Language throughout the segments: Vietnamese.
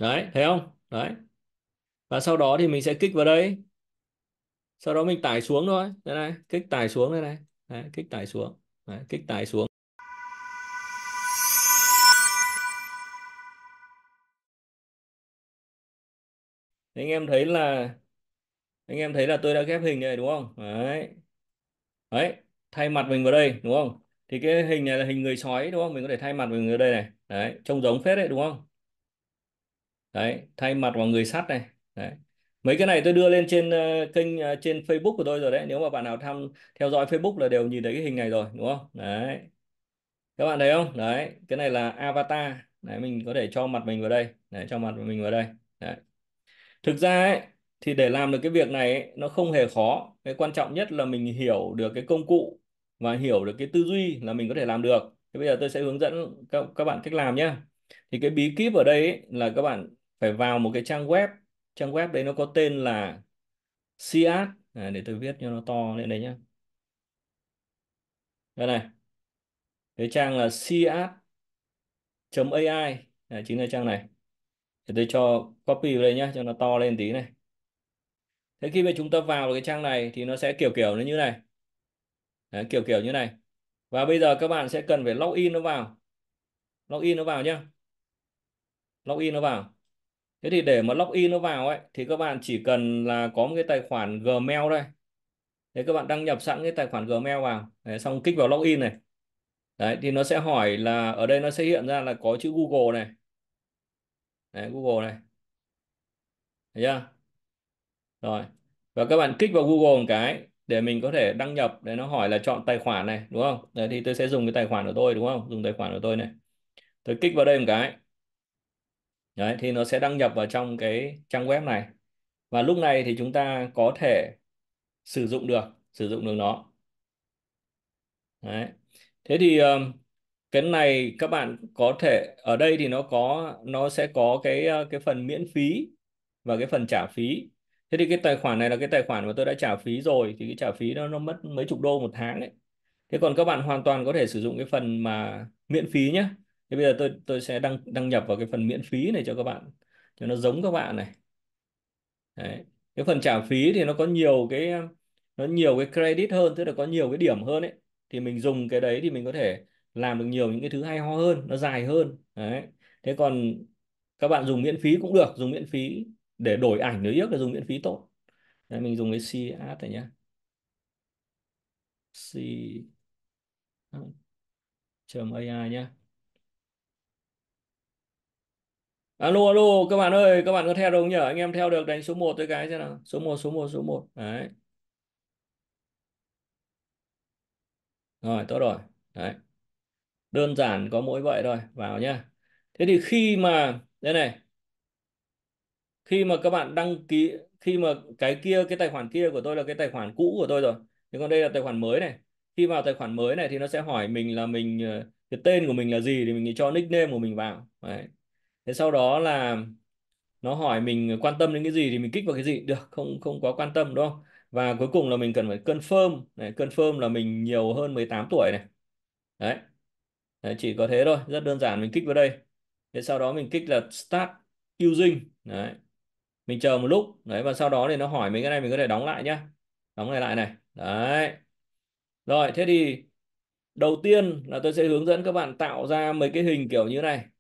Đấy, thấy không? Đấy. Và sau đó thì mình sẽ kích vào đây. Sau đó mình tải xuống thôi. Đây này, kích tải xuống đây này. Đấy, kích tải xuống. Đấy, kích tải xuống. Anh em thấy là tôi đã ghép hình này đúng không? Đấy. Đấy, thay mặt mình vào đây đúng không? Thì cái hình này là hình người sói đúng không? Mình có thể thay mặt mình vào đây này. Đấy, trông giống phết đấy đúng không? Đấy, thay mặt vào người sắt này. Đấy. Mấy cái này tôi đưa lên trên kênh trên Facebook của tôi rồi đấy. Nếu mà bạn nào theo dõi Facebook là đều nhìn thấy cái hình này rồi đúng không? Đấy. Các bạn thấy không? Đấy, cái này là avatar. Đấy, mình có thể cho mặt mình vào đây. Đấy, cho mặt mình vào đây. Đấy. Thực ra ấy, thì để làm được cái việc này ấy, nó không hề khó. Cái quan trọng nhất là mình hiểu được cái công cụ và hiểu được cái tư duy là mình có thể làm được. Thế bây giờ tôi sẽ hướng dẫn các bạn cách làm nhé. Thì cái bí kíp ở đây ấy, là các bạn phải vào một cái trang web. Trang web đấy nó có tên là SEAT. Để tôi viết cho nó to lên đây nhé. Đây này, cái trang là SEAT.ai. Chính là trang này. Thì tôi cho copy vào đây nhé cho nó to lên tí này. Thế khi mà chúng ta vào cái trang này thì nó sẽ kiểu kiểu nó như này. Đấy, kiểu kiểu như này. Và bây giờ các bạn sẽ cần phải login nó vào. Login nó vào nhá. Login nó vào. Thế thì để mà login nó vào ấy thì các bạn chỉ cần là có một cái tài khoản Gmail đây. Thế các bạn đăng nhập sẵn cái tài khoản Gmail vào. Đấy, xong kích vào login này. Đấy thì nó sẽ hỏi là ở đây nó sẽ hiện ra là có chữ Google này. Đấy, Google này. Thấy chưa? Rồi. Và các bạn kích vào Google một cái để mình có thể đăng nhập. Để nó hỏi là chọn tài khoản này đúng không? Đấy thì tôi sẽ dùng cái tài khoản của tôi đúng không? Dùng tài khoản của tôi này. Tôi kích vào đây một cái. Đấy, thì nó sẽ đăng nhập vào trong cái trang web này. Và lúc này thì chúng ta có thể sử dụng được nó. Đấy. Thế thì cái này các bạn có thể ở đây thì nó sẽ có cái phần miễn phí và cái phần trả phí. Thế thì cái tài khoản này là cái tài khoản mà tôi đã trả phí rồi thì cái trả phí nó mất mấy chục đô một tháng đấy. Thế còn các bạn hoàn toàn có thể sử dụng cái phần mà miễn phí nhé. Thế bây giờ tôi sẽ đăng nhập vào cái phần miễn phí này cho các bạn cho nó giống các bạn này. Đấy. Cái phần trả phí thì nó nhiều cái credit hơn, tức là có nhiều cái điểm hơn ấy. Thì mình dùng cái đấy thì mình có thể làm được nhiều những cái thứ hay ho hơn, nó dài hơn. Đấy. Thế còn các bạn dùng miễn phí cũng được, dùng miễn phí để đổi ảnh nếu tiếc là dùng miễn phí tốt. Đấy, mình dùng cái C Ads này nhé. C AI nhé. Alo alo các bạn ơi, các bạn có theo được không nhỉ? Anh em theo được đánh số một tới cái xem nào. Số một. Đấy. Rồi, tốt rồi. Đấy. Đơn giản có mỗi vậy thôi, vào nhá. Thế thì khi mà đây này, khi mà các bạn đăng ký, khi mà cái tài khoản kia của tôi là cái tài khoản cũ của tôi rồi, thì còn đây là tài khoản mới này. Khi vào tài khoản mới này thì nó sẽ hỏi mình là cái tên của mình là gì thì mình cho nickname của mình vào. Đấy. Thế sau đó là nó hỏi mình quan tâm đến cái gì thì mình kích vào cái gì được, không không quá quan tâm đúng không? Và cuối cùng là mình cần phải confirm này, confirm là mình nhiều hơn 18 tuổi này. Đấy. Đấy, chỉ có thế thôi, rất đơn giản, mình kích vào đây. Thế sau đó mình kích là start using. Đấy. Mình chờ một lúc. Đấy, và sau đó thì nó hỏi mấy cái này mình có thể đóng lại nhá. Đóng này lại này. Đấy. Rồi, thế thì đầu tiên là tôi sẽ hướng dẫn các bạn tạo ra mấy cái hình kiểu như này.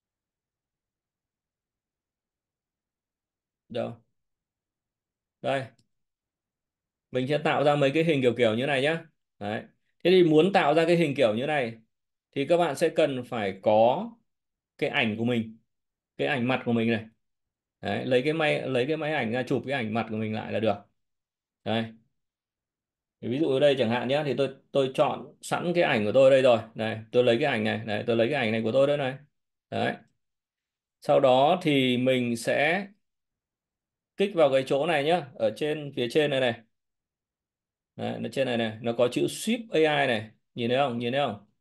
Đâu? Đây, mình sẽ tạo ra mấy cái hình kiểu kiểu như này nhá. Đấy. Thế thì muốn tạo ra cái hình kiểu như này thì các bạn sẽ cần phải có cái ảnh của mình, cái ảnh mặt của mình này. Đấy, lấy cái máy ảnh ra chụp cái ảnh mặt của mình lại là được. Đây, thì ví dụ ở đây chẳng hạn nhé, thì tôi chọn sẵn cái ảnh của tôi đây rồi. Đây, tôi lấy cái ảnh này, đây, tôi lấy cái ảnh này của tôi đây này. Đấy. Sau đó thì mình sẽ kích vào cái chỗ này nhá, ở trên phía trên này này. Đấy, nó trên này này, nó có chữ Ship AI này, nhìn thấy không? Nhìn thấy không?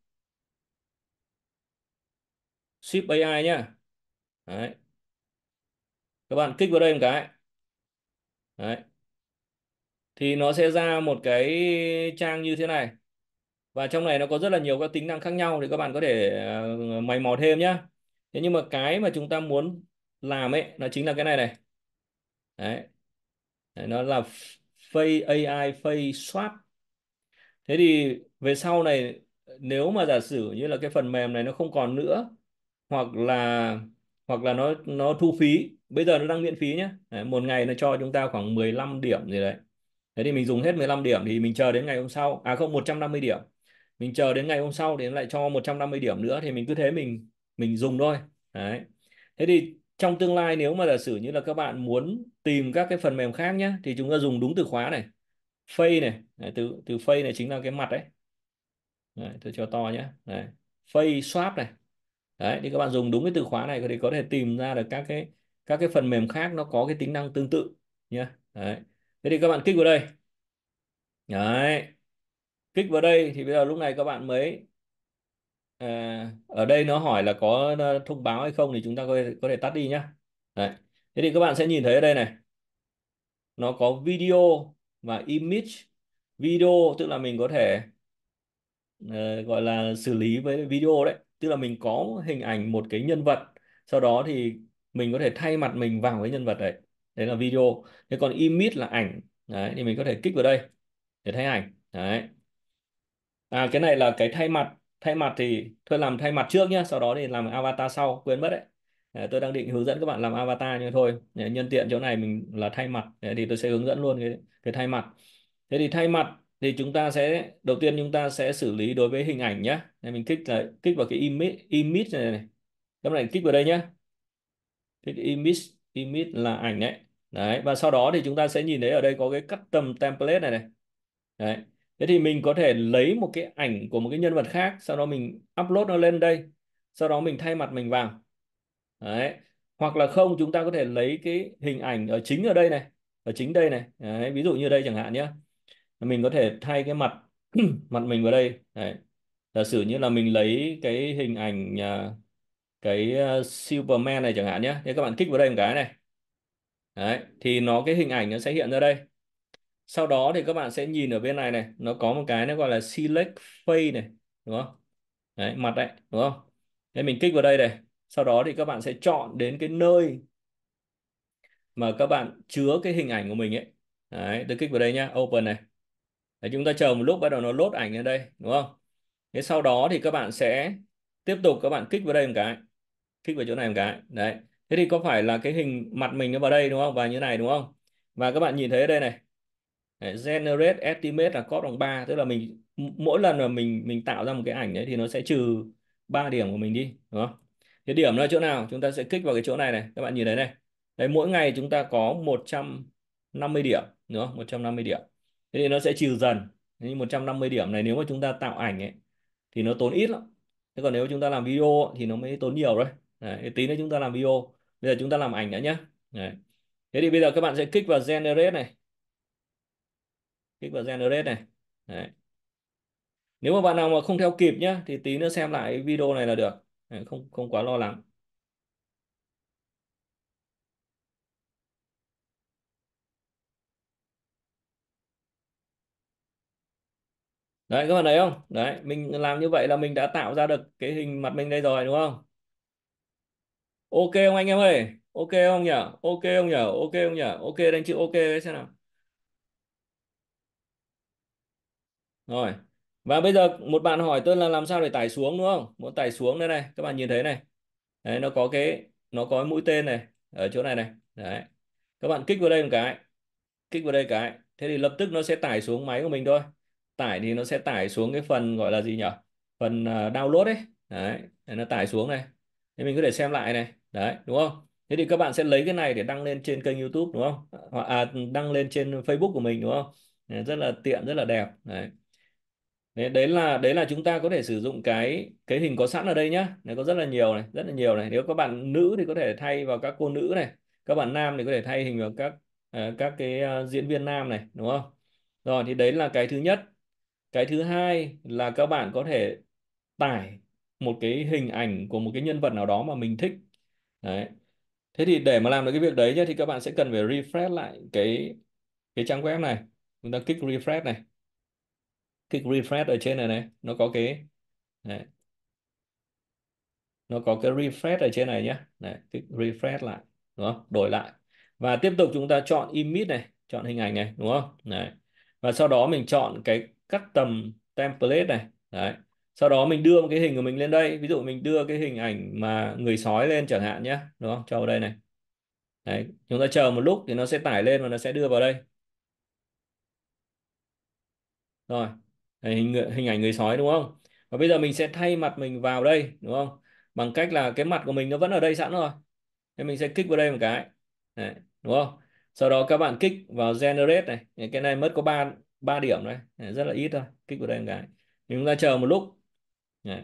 Ship AI nhá. Đấy. Các bạn kích vào đây một cái. Đấy. Thì nó sẽ ra một cái trang như thế này. Và trong này nó có rất là nhiều các tính năng khác nhau thì các bạn có thể mày mò thêm nhá. Thế nhưng mà cái mà chúng ta muốn làm ấy nó chính là cái này này. Đấy. Đấy, nó là Face AI Face Swap. Thế thì về sau này nếu mà giả sử như là cái phần mềm này nó không còn nữa, hoặc là nó thu phí, bây giờ nó đang miễn phí nhé. Đấy, một ngày nó cho chúng ta khoảng 15 điểm gì đấy. Thế thì mình dùng hết 15 điểm thì mình chờ đến ngày hôm sau, à không, 150 điểm. Mình chờ đến ngày hôm sau thì nó lại cho 150 điểm nữa, thì mình cứ thế mình dùng thôi. Đấy. Thế thì trong tương lai nếu mà giả sử như là các bạn muốn tìm các cái phần mềm khác nhé, thì chúng ta dùng đúng từ khóa này, face này. Đấy, từ từ face này chính là cái mặt đấy. Đấy, tôi cho to nhé. Đấy. Face swap này. Đấy, thì các bạn dùng đúng cái từ khóa này thì có thể tìm ra được các cái phần mềm khác nó có cái tính năng tương tự nhé. Đấy. Thế thì các bạn kích vào đây. Đấy, kích vào đây thì bây giờ lúc này các bạn mới ở đây nó hỏi là có thông báo hay không, thì chúng ta có thể tắt đi nhé. Đấy. Thế thì các bạn sẽ nhìn thấy ở đây này, nó có video và image. Video tức là mình có thể gọi là xử lý với video đấy, tức là mình có hình ảnh một cái nhân vật, sau đó thì mình có thể thay mặt mình vào cái nhân vật đấy. Đấy là video. Thế còn image là ảnh. Đấy, thì mình có thể kích vào đây để thay ảnh. Đấy. À, cái này là cái thay mặt. Thay mặt thì tôi làm thay mặt trước nhé, sau đó thì làm avatar sau, quên mất đấy. Đấy, tôi đang định hướng dẫn các bạn làm avatar nhưng thôi, nhân tiện chỗ này mình là thay mặt. Đấy, thì tôi sẽ hướng dẫn luôn cái thay mặt. Thế thì thay mặt thì chúng ta sẽ đầu tiên chúng ta sẽ xử lý đối với hình ảnh nhé. Nên mình kích vào cái image này này. Các bạn kích vào đây nhé. Kích image. Image là ảnh đấy. Đấy, và sau đó thì chúng ta sẽ nhìn thấy ở đây có cái custom template này này. Đấy. Thế thì mình có thể lấy một cái ảnh của một cái nhân vật khác, sau đó mình upload nó lên đây, sau đó mình thay mặt mình vào. Đấy. Hoặc là không, chúng ta có thể lấy cái hình ảnh ở chính ở đây này, ở chính đây này. Đấy. Ví dụ như đây chẳng hạn nhé, mình có thể thay cái mặt mặt mình vào đây. Đấy. Giả sử như là mình lấy cái hình ảnh cái Superman này chẳng hạn nhé. Thế các bạn kích vào đây một cái này. Đấy. Thì cái hình ảnh nó sẽ hiện ra đây. Sau đó thì các bạn sẽ nhìn ở bên này này, nó có một cái nó gọi là select face này, đúng không? Đấy, mặt đấy, đúng không? Thế mình kích vào đây này. Sau đó thì các bạn sẽ chọn đến cái nơi mà các bạn chứa cái hình ảnh của mình ấy. Đấy, tôi kích vào đây nhá, open này. Đấy, chúng ta chờ một lúc bắt đầu nó load ảnh lên đây, đúng không? Thế sau đó thì các bạn sẽ tiếp tục các bạn kích vào đây một cái, kích vào chỗ này một cái. Đấy. Thế thì có phải là cái hình mặt mình nó vào đây đúng không? Và như này đúng không? Và các bạn nhìn thấy ở đây này. Đấy, generate estimate là cost bằng 3, tức là mình mỗi lần mà mình tạo ra một cái ảnh đấy thì nó sẽ trừ 3 điểm của mình đi, đúng không? Cái điểm nó ở chỗ nào? Chúng ta sẽ kích vào cái chỗ này này, các bạn nhìn thấy này. Đấy, mỗi ngày chúng ta có 150 điểm, đúng không? 150 điểm. Thế thì nó sẽ trừ dần. Nhưng 150 điểm này nếu mà chúng ta tạo ảnh ấy thì nó tốn ít lắm. Thế còn nếu chúng ta làm video thì nó mới tốn nhiều đấy. Đấy, tí nữa chúng ta làm video. Bây giờ chúng ta làm ảnh đã nhé. Đấy. Thế thì bây giờ các bạn sẽ kích vào generate này, kích vào generate này. Đấy. Nếu mà bạn nào mà không theo kịp nhá thì tí nữa xem lại video này là được. Đấy, không không quá lo lắng. Đấy, các bạn thấy không? Đấy, mình làm như vậy là mình đã tạo ra được cái hình mặt mình đây rồi, đúng không? Ok không anh em ơi? Ok không nhỉ? Ok không nhỉ? Ok không nhỉ? Ok, đánh chữ ok đấy xem nào. Rồi. Và bây giờ một bạn hỏi tôi là làm sao để tải xuống, đúng không? Muốn tải xuống đây này, các bạn nhìn thấy này. Đấy, nó có cái mũi tên này ở chỗ này này. Đấy. Các bạn kích vào đây một cái, kích vào đây cái, thế thì lập tức nó sẽ tải xuống máy của mình thôi. Tải thì nó sẽ tải xuống cái phần gọi là gì nhỉ, phần download ấy. Đấy, để nó tải xuống này, thế mình có thể xem lại này. Đấy, đúng không? Thế thì các bạn sẽ lấy cái này để đăng lên trên kênh YouTube, đúng không? Hoặc đăng lên trên Facebook của mình, đúng không? Đấy, rất là tiện, rất là đẹp. Đấy. Đấy là chúng ta có thể sử dụng cái hình có sẵn ở đây nhá. Này có rất là nhiều này, rất là nhiều này. Nếu các bạn nữ thì có thể thay vào các cô nữ này, các bạn nam thì có thể thay hình vào các cái diễn viên nam này, đúng không? Rồi thì đấy là cái thứ nhất. Cái thứ hai là các bạn có thể tải một cái hình ảnh của một cái nhân vật nào đó mà mình thích. Đấy. Thế thì để mà làm được cái việc đấy nhá thì các bạn sẽ cần phải refresh lại cái trang web này. Chúng ta kích refresh này, kích refresh ở trên này này, nó có cái đấy. nó có cái refresh ở trên này nhé. Đấy, kích refresh lại, đúng không, đổi lại, và tiếp tục chúng ta chọn image này, chọn hình ảnh này, đúng không. Đấy, và sau đó mình chọn cái custom template này. Đấy, sau đó mình đưa một cái hình của mình lên đây, ví dụ mình đưa cái hình ảnh mà người sói lên chẳng hạn nhé, đúng không, cho vào đây này. Đấy, chúng ta chờ một lúc thì nó sẽ tải lên và nó sẽ đưa vào đây. Rồi, đấy, hình ảnh người sói đúng không. Và bây giờ mình sẽ thay mặt mình vào đây, đúng không, bằng cách là cái mặt của mình nó vẫn ở đây sẵn rồi. Thế mình sẽ kích vào đây một cái. Đấy, đúng không. Sau đó các bạn kích vào generate này, cái này mất có 3 3 điểm đấy. Đấy, rất là ít thôi, kích vào đây một cái thì chúng ta chờ một lúc. Đấy.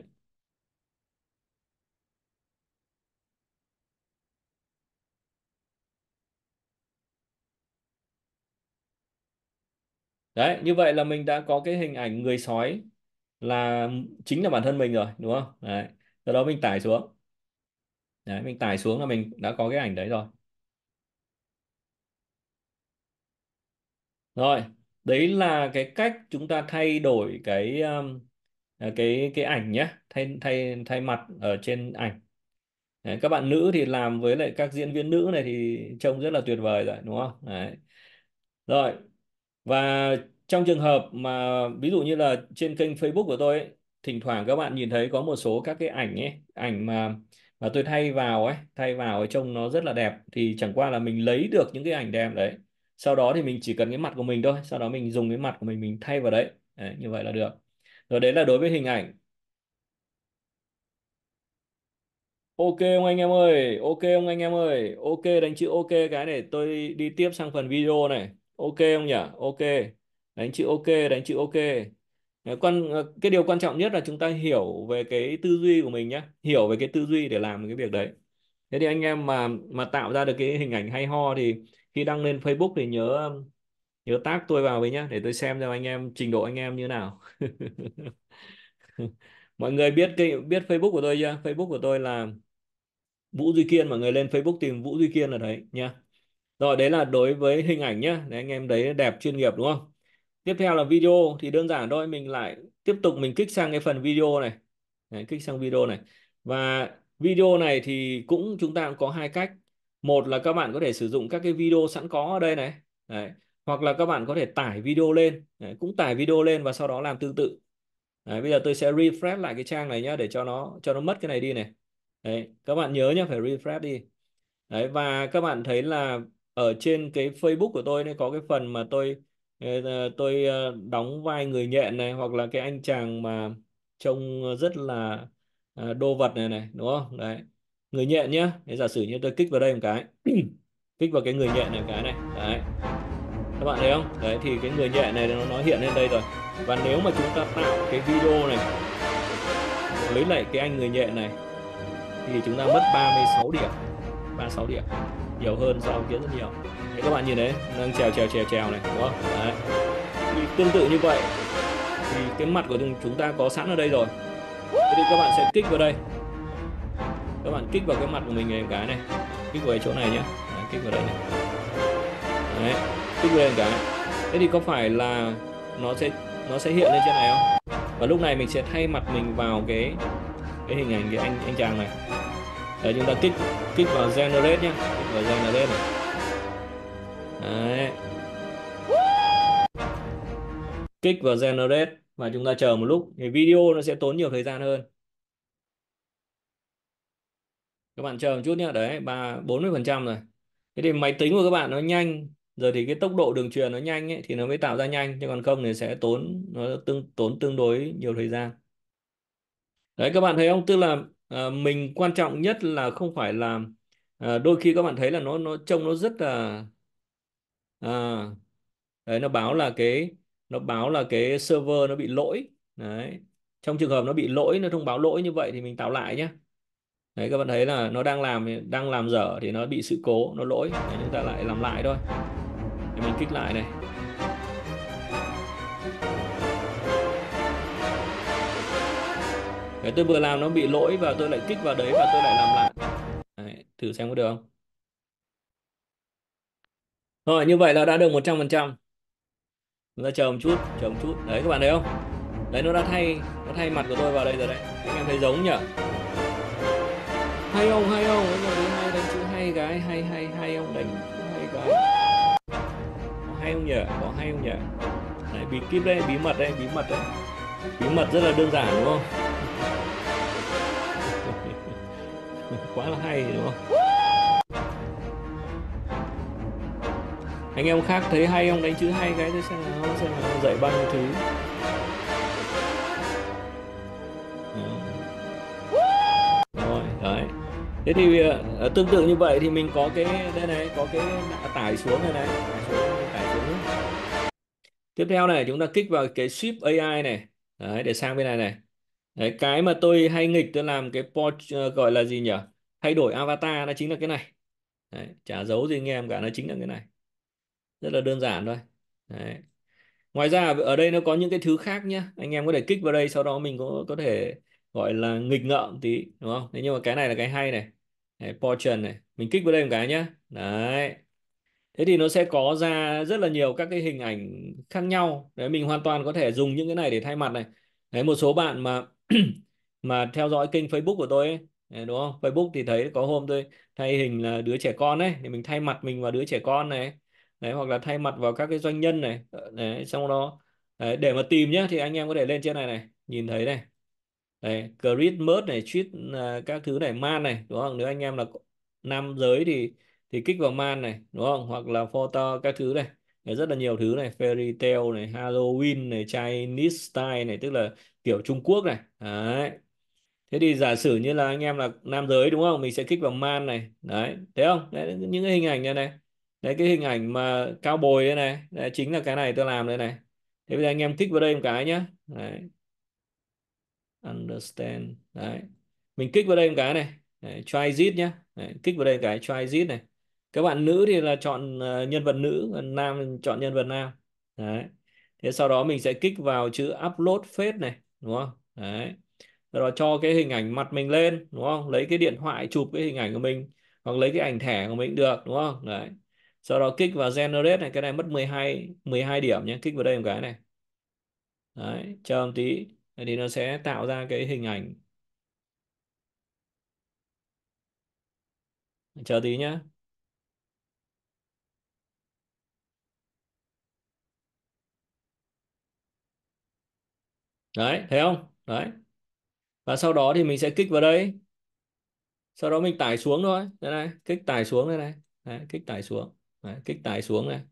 Đấy, như vậy là mình đã có cái hình ảnh người sói là chính là bản thân mình rồi, đúng không. Đấy, sau đó mình tải xuống. Đấy, mình tải xuống là mình đã có cái ảnh đấy rồi. Rồi, đấy là cái cách chúng ta thay đổi cái ảnh nhé, thay thay thay mặt ở trên ảnh. Đấy, các bạn nữ thì làm với lại các diễn viên nữ này thì trông rất là tuyệt vời rồi, đúng không. Đấy. Rồi, và trong trường hợp mà ví dụ như là trên kênh Facebook của tôi ấy, thỉnh thoảng các bạn nhìn thấy có một số các cái ảnh ấy, ảnh mà tôi thay vào ấy, trông nó rất là đẹp, thì chẳng qua là mình lấy được những cái ảnh đẹp đấy, sau đó thì mình chỉ cần cái mặt của mình thôi, sau đó mình dùng cái mặt của mình thay vào đấy. Đấy, như vậy là được. Rồi, đấy là đối với hình ảnh. Ok ông anh em ơi, ok ông anh em ơi, ok, đánh chữ ok cái này, tôi đi tiếp sang phần video này. Ok ông nhỉ? Ok. Đánh chữ ok, đánh chữ ok. Cái điều quan trọng nhất là chúng ta hiểu về cái tư duy của mình nhé, hiểu về cái tư duy để làm cái việc đấy. Thế thì anh em mà tạo ra được cái hình ảnh hay ho thì khi đăng lên Facebook thì nhớ nhớ tag tôi vào với nhá, để tôi xem anh em trình độ anh em như nào. Mọi người biết Facebook của tôi chưa? Facebook của tôi là Vũ Duy Kiên, mọi người lên Facebook tìm Vũ Duy Kiên là đấy nhá. Rồi, đấy là đối với hình ảnh nhá, đấy anh em đấy, đẹp chuyên nghiệp đúng không. Tiếp theo là video thì đơn giản thôi, mình lại tiếp tục mình kích sang cái phần video này. Đấy, kích sang video này, và video này thì cũng chúng ta cũng có hai cách. Một là các bạn có thể sử dụng các cái video sẵn có ở đây này. Đấy. Hoặc là các bạn có thể tải video lên. Đấy, cũng tải video lên và sau đó làm tương tự. Đấy, bây giờ tôi sẽ refresh lại cái trang này nhá, để cho nó mất cái này đi này. Đấy, các bạn nhớ nhá, phải refresh đi. Đấy, và các bạn thấy là ở trên cái Facebook của tôi này có cái phần mà tôi đóng vai người nhện này, hoặc là cái anh chàng mà trông rất là đô vật này này, đúng không. Đấy, người nhện nhá. Thế giả sử như tôi kích vào đây một cái, kích vào cái người nhện này một cái này. Đấy, các bạn thấy không. Đấy, thì cái người nhện này nó hiện lên đây rồi. Và nếu mà chúng ta tạo cái video này với lại cái anh người nhện này thì chúng ta mất 36 điểm. 36 điểm, nhiều hơn so với kia rất nhiều. Đấy, các bạn nhìn đấy, đang trèo này, đúng không. Đấy. Thì tương tự như vậy thì cái mặt của chúng ta có sẵn ở đây rồi. Thế thì các bạn sẽ kích vào đây, các bạn kích vào cái mặt của mình này một cái này, kích vào cái chỗ này nhé. Đấy, kích vào đây này. Đấy, kích lên cái. Thế thì có phải là nó sẽ nó sẽ hiện lên trên này không. Và lúc này mình sẽ thay mặt mình vào cái hình ảnh cái anh chàng này. Đấy, chúng ta kích kích vào generate nhé, kích vào generate này. Đấy, kích vào generate và chúng ta chờ một lúc thì video nó sẽ tốn nhiều thời gian hơn. Các bạn chờ một chút nhé. Đấy, 40% rồi. Thế thì máy tính của các bạn nó nhanh rồi thì cái tốc độ đường truyền nó nhanh ấy, thì nó mới tạo ra nhanh, chứ còn không thì sẽ tốn tương đối nhiều thời gian. Đấy, các bạn thấy không, tức là mình quan trọng nhất là không phải là đôi khi các bạn thấy là nó trông nó rất là à, đấy, nó báo là cái server nó bị lỗi. Đấy, trong trường hợp nó bị lỗi, nó thông báo lỗi như vậy thì mình tạo lại nhé. Đấy, các bạn thấy là nó đang làm dở thì nó bị sự cố, nó lỗi. Đấy, chúng ta lại làm lại thôi. Để mình kích lại này. Đấy, tôi vừa làm nó bị lỗi và tôi lại kích vào đấy và tôi lại làm lại. Đấy, thử xem có được không. Rồi, như vậy là đã được 100%. Chúng ta chờ một chút. Đấy, các bạn thấy không. Đấy, nó thay mặt của tôi vào đây rồi đấy. Anh em thấy giống nhỉ. Hay ông, hay ông, rồi đến hay đánh chữ hay cái, hay ông đánh chữ hay cái. Có hay không nhỉ? Có hay không nhỉ? Đấy, bí kíp đây, bí mật đây, bí mật đấy. Bí mật rất là đơn giản đúng không? Quá là hay đúng không? Anh em khác thấy hay không đánh chữ hay cái xem nào dạy bao nhiêu thứ. Rồi đấy. Thế thì tương tự như vậy thì mình có cái đây này, có cái tải xuống này này, tải xuống. Tiếp theo này chúng ta kích vào cái Shift AI này. Đấy, để sang bên này này. Đấy, cái mà tôi hay nghịch tôi làm cái gọi là gì nhỉ? Thay đổi avatar nó chính là cái này. Đấy, chả giấu gì anh em cả, nó chính là cái này. Rất là đơn giản thôi. Đấy. Ngoài ra ở đây nó có những cái thứ khác nhé, anh em có thể kích vào đây sau đó mình có thể gọi là nghịch ngợm tí đúng không? Thế nhưng mà cái này là cái hay này. Đấy, portrait này mình kích vào đây một cái nhé. Đấy, thế thì nó sẽ có ra rất là nhiều các cái hình ảnh khác nhau. Đấy, mình hoàn toàn có thể dùng những cái này để thay mặt này. Đấy, một số bạn mà mà theo dõi kênh Facebook của tôi ấy, đấy, đúng không? Facebook thì thấy có hôm tôi thay hình là đứa trẻ con ấy thì mình thay mặt mình vào đứa trẻ con này. Đấy, hoặc là thay mặt vào các cái doanh nhân này. Đấy, xong đó đấy, để mà tìm nhé thì anh em có thể lên trên này này, nhìn thấy này. Đấy, Chris Mert này, Tweet các thứ này, man này, đúng không? Nếu anh em là nam giới thì kích vào man này, đúng không? Hoặc là photo các thứ này. Đấy, rất là nhiều thứ này, fairy tale này, Halloween này, Chinese style này, tức là kiểu Trung Quốc này. Đấy. Thế thì giả sử như là anh em là nam giới đúng không? Mình sẽ kích vào man này. Đấy, thấy không? Đấy, những cái hình ảnh này này. Đấy, cái hình ảnh mà cao bồi đây này. Đấy, chính là cái này tôi làm đây này. Thế bây giờ anh em kích vào đây một cái nhá. Đấy, understand. Đấy, mình kích vào đây một cái này. Đấy, try it nhá. Đấy, kích vào đây một cái try it này. Các bạn nữ thì là chọn nhân vật nữ, còn nam chọn nhân vật nam. Đấy, thế sau đó mình sẽ kích vào chữ upload face này, đúng không? Đấy, sau đó cho cái hình ảnh mặt mình lên, đúng không? Lấy cái điện thoại chụp cái hình ảnh của mình, hoặc lấy cái ảnh thẻ của mình cũng được, đúng không? Đấy, sau đó kích vào generate này, cái này mất 12 điểm nhé, kích vào đây một cái này. Đấy, chờ một tí thì nó sẽ tạo ra cái hình ảnh. Chờ tí nhá. Đấy, thấy không? Đấy, và sau đó thì mình sẽ kích vào đây, sau đó mình tải xuống thôi. Đây này, kích tải xuống đây này. Đấy, kích tải xuống. Đấy, kích tải xuống này.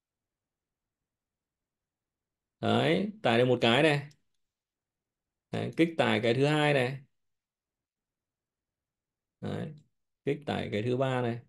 Đấy, tải được một cái này. Đấy, kích tải cái thứ hai này. Đấy, kích tải cái thứ ba này.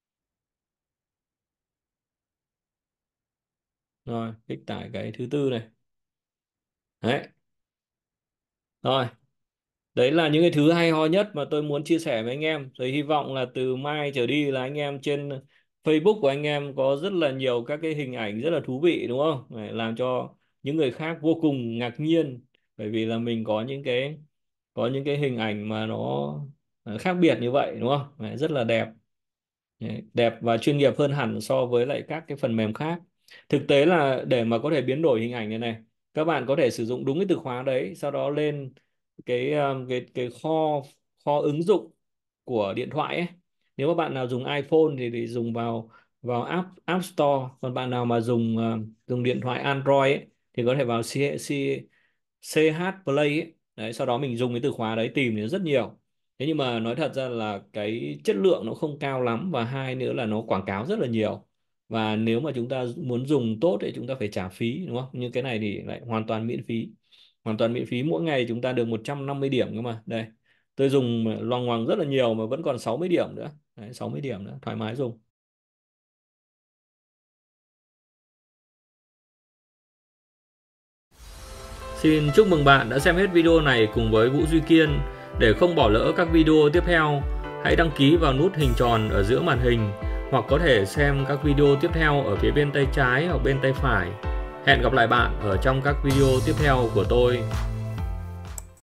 Rồi, kích tải cái thứ tư này. Đấy, rồi. Đấy là những cái thứ hay ho nhất mà tôi muốn chia sẻ với anh em. Rồi hy vọng là từ mai trở đi là anh em trên Facebook của anh em có rất là nhiều các cái hình ảnh rất là thú vị đúng không? Đấy, làm cho những người khác vô cùng ngạc nhiên. Bởi vì là mình có những cái hình ảnh mà nó khác biệt như vậy đúng không? Đấy, rất là đẹp. Đấy, đẹp và chuyên nghiệp hơn hẳn so với lại các cái phần mềm khác. Thực tế là để mà có thể biến đổi hình ảnh này này, các bạn có thể sử dụng đúng cái từ khóa đấy, sau đó lên cái kho kho ứng dụng của điện thoại ấy. Nếu mà bạn nào dùng iPhone thì dùng vào App Store, còn bạn nào mà dùng điện thoại Android ấy, thì có thể vào CH Play ấy. Đấy, sau đó mình dùng cái từ khóa đấy tìm thì rất nhiều. Thế nhưng mà nói thật ra là cái chất lượng nó không cao lắm, và hai nữa là nó quảng cáo rất là nhiều. Và nếu mà chúng ta muốn dùng tốt thì chúng ta phải trả phí đúng không? Nhưng cái này thì lại hoàn toàn miễn phí. Hoàn toàn miễn phí, mỗi ngày chúng ta được 150 điểm cơ mà. Đây, tôi dùng loằng ngoằng rất là nhiều mà vẫn còn 60 điểm nữa. Đấy, 60 điểm nữa, thoải mái dùng. Xin chúc mừng bạn đã xem hết video này cùng với Vũ Duy Kiên. Để không bỏ lỡ các video tiếp theo, hãy đăng ký vào nút hình tròn ở giữa màn hình, hoặc có thể xem các video tiếp theo ở phía bên tay trái hoặc bên tay phải. Hẹn gặp lại bạn ở trong các video tiếp theo của tôi.